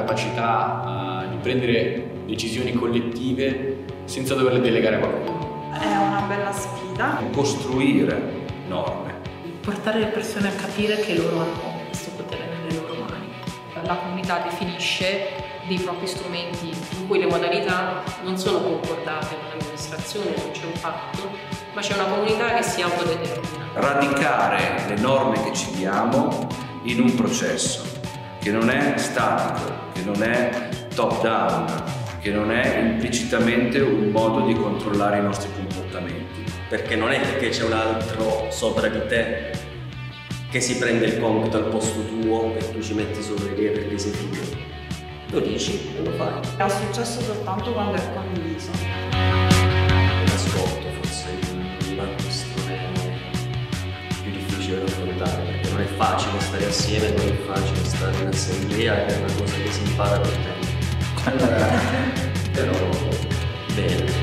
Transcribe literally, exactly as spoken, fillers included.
capacità uh, di prendere decisioni collettive senza doverle delegare a qualcuno. È una bella sfida. Costruire norme. Portare le persone a capire che loro hanno questo potere nelle loro mani. La comunità definisce dei propri strumenti in cui le modalità non sono concordate con l'amministrazione, non c'è un patto, ma c'è una comunità che si autodetermina. Radicare le norme che ci diamo in un processo che non è statico, che non è top down, che non è implicitamente un modo di controllare i nostri comportamenti. Perché non è perché c'è un altro sopra di te che si prende il compito al posto tuo e tu ci metti solo le idee perché sei figlio. Lo dici e lo fai. È successo soltanto quando è condiviso. L'ascolto forse è una questione più difficile da affrontare, perché non è facile stare assieme, non è facile stare in assemblea, è una cosa che si impara per tempo. Allora, però, bene.